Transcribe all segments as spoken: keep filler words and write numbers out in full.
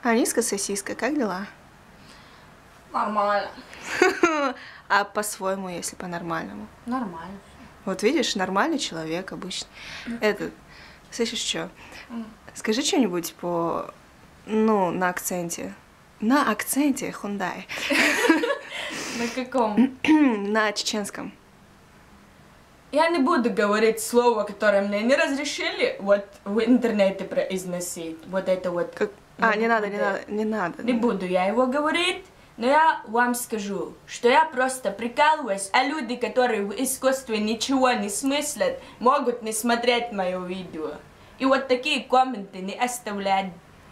Аниска, сосиска, как дела? Нормально. А по-своему, если по-нормальному? Нормально. Вот видишь, нормальный человек обычно. Этот, слышишь, что? Скажи что-нибудь по, ну, на акценте. На акценте Hyundai. На каком? На чеченском. Я не буду говорить слово, которое мне не разрешили вот в интернете произносить. Вот это вот. Как... А, не надо, не надо, не надо. Не буду я его говорить, но я вам скажу, что я просто прикалываюсь, а люди, которые в искусстве ничего не смыслят, могут не смотреть мое видео. И вот такие комменты не оставлять.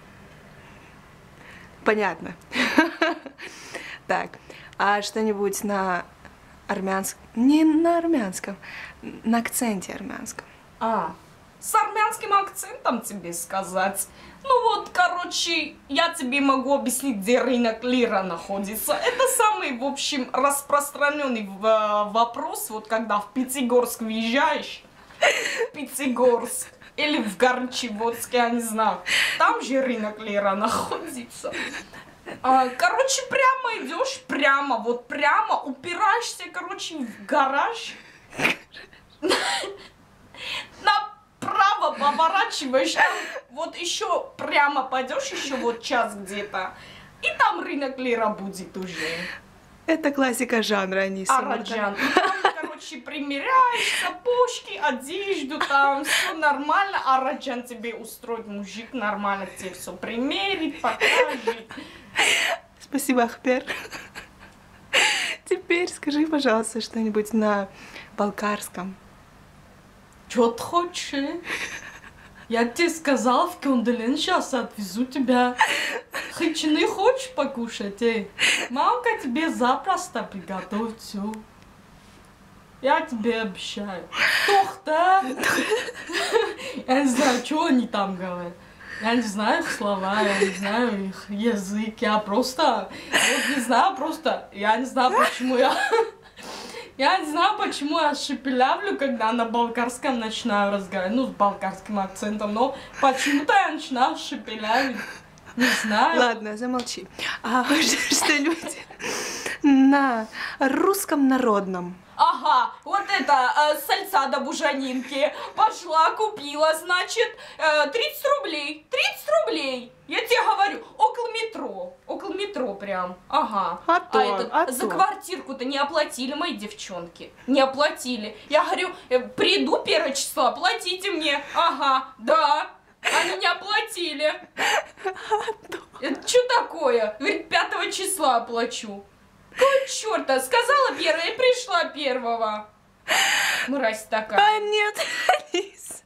Понятно. Так, а что-нибудь на армянском? Не на армянском, на акценте армянском. А, с армянским акцентом тебе сказать. Ну вот, короче, я тебе могу объяснить, где рынок Лира находится. Это самый, в общем, распространенный вопрос, вот когда в Пятигорск въезжаешь, в Пятигорск, или в Горнчеводск, я не знаю, там же рынок Лира находится. А, короче, прямо идешь, прямо, вот прямо, упираешься, короче, в гараж. Направо поворачиваешь, там вот еще прямо пойдешь, еще вот час где-то, и там рынок Лира будет уже. Это классика жанра, Аниса. Араджан. И там, короче, примеряешь сапожки, одежду, там все нормально. Араджан тебе устроит, мужик нормально тебе все примерит, покажет. Спасибо, Ахпер. Теперь скажи, пожалуйста, что-нибудь на балкарском. Чё ты хочешь? Я тебе сказал, в Кунделин сейчас отвезу тебя. Хычины хочешь покушать, эй? Мамка тебе запросто приготовит все. Я тебе обещаю. Тохта! Я не знаю, что они там говорят. Я не знаю их слова, я не знаю их язык. Я просто, вот не знаю, просто, я не знаю, почему я... Я не знаю, почему я шепелявлю, когда на болгарском начинаю разговаривать, ну, с болгарским акцентом, но почему-то я начинаю шепелявить, не знаю. Ладно, замолчи. А что-нибудь на русском народном? Ага, вот это, э, сальца до бужанинки. Пошла, купила, значит, э, тридцать рублей. тридцать рублей. Я тебе говорю, около метро. Около метро прям. Ага. А то, этот, а за то. квартирку-то не оплатили мои девчонки. Не оплатили. Я говорю, э, приду первое число, оплатите мне. Ага, да. Они не оплатили. Это что такое? Говорит, пятого числа оплачу. Какого черта? Сказала первая и пришла первого. Мразь такая. А нет, Алис.